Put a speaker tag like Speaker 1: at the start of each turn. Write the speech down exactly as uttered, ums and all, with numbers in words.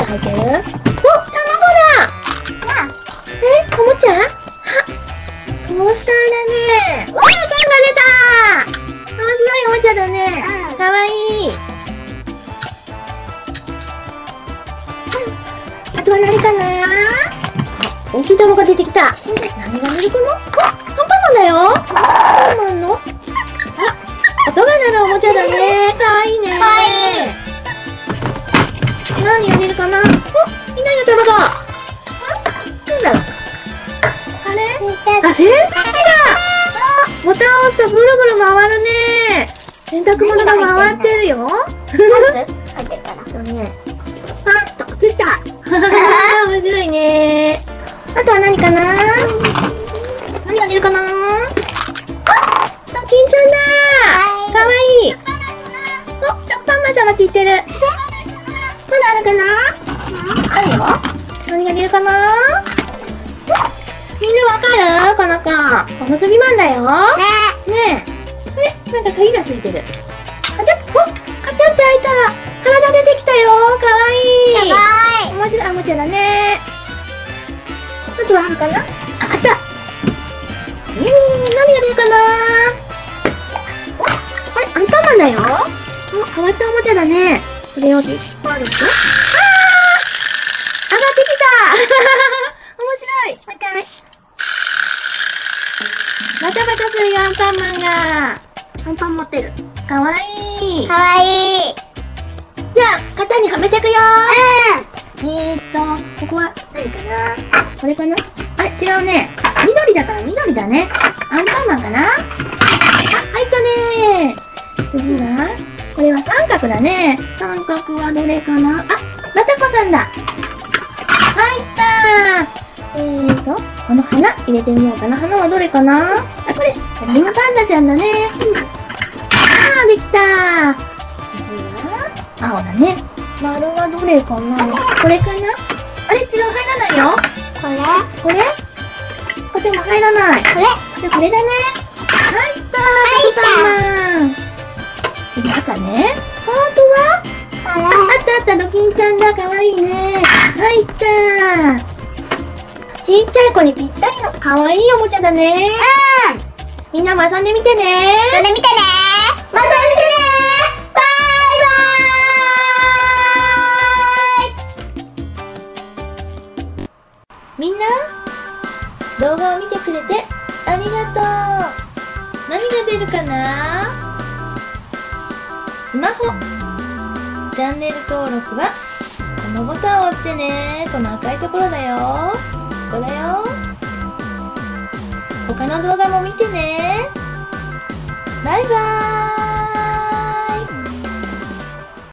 Speaker 1: 入ってる？お、卵だ。え、おもちゃ？は、トースターだね。わあ、パンが出た。面白いおもちゃだね。かわいい。あとは何かな？大きい玉が出てきた。何が出るかな？あ、アンパンマンだよ。アンパンマンの？あ、音が鳴るおもちゃだね。かわいいね。かわいい。何が出るかな？お、いないの玉が。なんだろう。あれ？あ、洗濯機だ。あ、ボタンを押すとぐるぐる回るね。洗濯物が回ってるよ。
Speaker 2: 入ってるかな。
Speaker 1: そうね。パンツと靴下。面白いね。あとは何かな？何が出るかな？あ、ドキンちゃんだ。かわいい。お、チョッパンマン様って言ってる。まだあるかな？あるよ。何が出るかな？みんなわかる？この子。おむすびマンだよ。ねえ。あれ？なんか鍵がついてる。カチャッ、お、カチャって開いた。体出てきたよ。かわいい。
Speaker 2: かわいい。
Speaker 1: 面白いおもちゃだね。あとはあるかな？あ、あった。えー、何が出るかな？あれ、アンパンマンだよ。お、変わったおもちゃだね。これを引っ張ると、あー！上がってきた。面白い。もう一回。バタバタするよ、アンパンマンが。アンパン持ってる。かわいい。
Speaker 2: かわいい。
Speaker 1: じゃあ、型にはめてくよー。えーっと、ここは何かな？これかな？あれ、違うね。緑だから緑だね。アンパンマンかな？あ、入ったねー。次は、これは三角だね。三角はどれかな？あ、バタコさんだ。入ったー。えーっと、この花入れてみようかな。花はどれかな？あ、これ、ライムパンダちゃんだね。あー、できたー。次は、青だね。丸はどれかな？これかな？あれ、違う、入らないよ。
Speaker 2: これ？
Speaker 1: これ？これも入らない。
Speaker 2: これ？
Speaker 1: じゃあこれだね。入ったー。入ったー。次赤ね。ハートは？
Speaker 2: これ？
Speaker 1: あったあった、ドキンちゃんだ。かわいいね。入ったー。ちっちゃい子にぴったりのかわいいおもちゃだね。
Speaker 2: うん。
Speaker 1: みんなも遊んでみてね。
Speaker 2: 遊んでみてね。また見てね。バイバーイ。
Speaker 1: みんな、動画を見てくれてありがとう。何が出るかな？スマホ。チャンネル登録はこのボタンを押してね。この赤いところだよ。ここだよ。他の動画も見てね。バイバーイ。